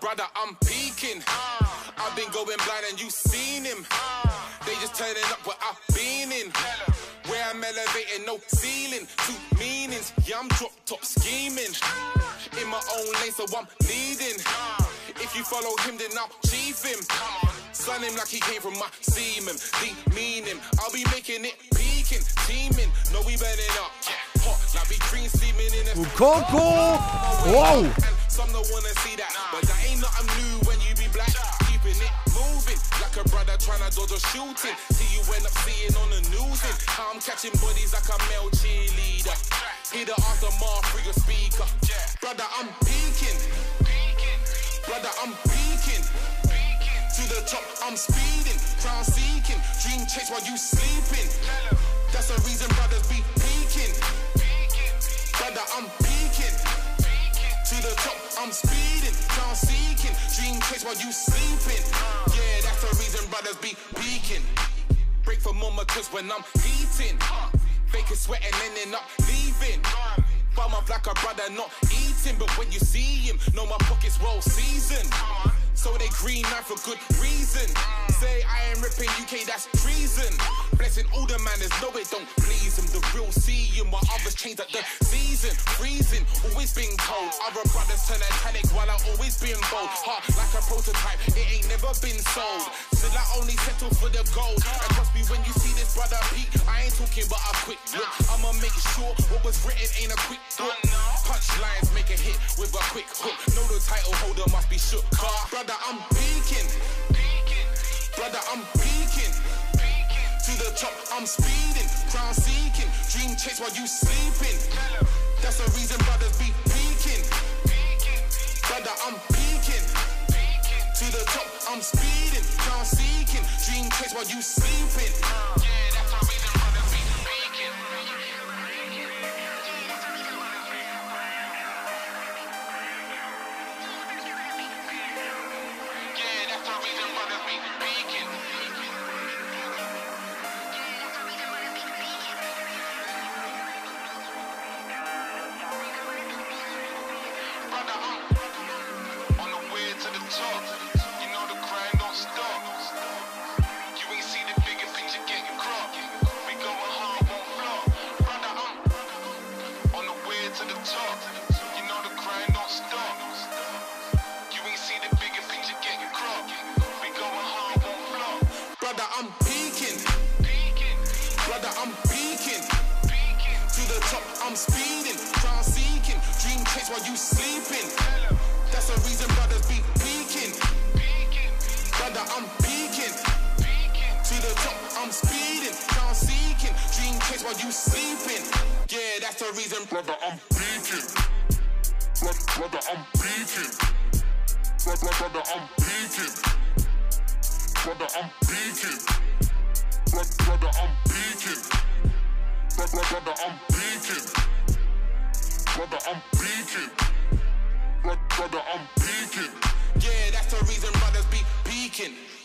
brother, I'm peaking. I've been going blind and you seen him. They just turning up what I've been in. Where I'm elevating, no ceiling. Two meanings, yeah, I'm drop top scheming. In my own lane, so I'm leading. If you follow him, then I'll chief him. Son him like he came from my semen. Deep meaning, I'll be making it peaking, teaming. No, we burning up. Hot like we green steaming in a Coco! Wow! Some don't wanna see that, but that ain't nothing new when you be black. Keeping it moving like a brother trying to dodge a shooting. See you end up seeing on the news. How I'm catching bodies like a male cheerleader. Hear the aftermath through your speaker. Brother, I'm peaking. Brother, I'm peaking. To the top, I'm speeding. Crown seeking. Dream chase while you sleeping. That's the reason brothers be peaking. Brother, I'm peaking. To the top, I'm speeding. Crown seeking. Dream chase while you sleeping. Yeah, that's the reason brothers be peaking. Break for mama cause when I'm eating. Faking sweating and then not leaving. Bum up like a brother not eating. But when you see him, know my pocket's well seasoned. So they green man for good reason. Say I ain't ripping UK, that's treason. Blessing all the manners, no it don't please them. The real seeing while others change at the season. Freezing, always being told. Other brothers turn Titanic while I always being bold. Heart like a prototype, it ain't never been sold. Still I only settle for the gold. And trust me when you see this brother peak, I ain't talking but a quick look. I'ma make sure what was written ain't a quick book. Punchlines make a hit with a quick hook. Know the title holder must be shook. Brother, I'm peaking. Brother, I'm peaking. To the top, I'm speeding. Crown seeking. Dream chase while you sleeping. That's the reason brothers be peaking. Brother, I'm peaking. To the top, I'm speeding. Crown seeking. Dream chase while you sleeping. Yeah, that's the reason brothers be peaking. I'm speeding, crown seeking, dream chase while you sleeping. That's the reason brothers be peaking. Brother, I'm peaking. To the top, I'm speeding, crown seeking, dream chase while you sleeping. Yeah, that's the reason, brother, I'm peaking. Brother, I'm peaking. Brother, I'm peaking. Brother, I'm peaking. Brother, I'm peaking. Brother, I'm peaking. Brother, I'm peaking. Brother, I'm peaking. Yeah, that's the reason brothers be peaking.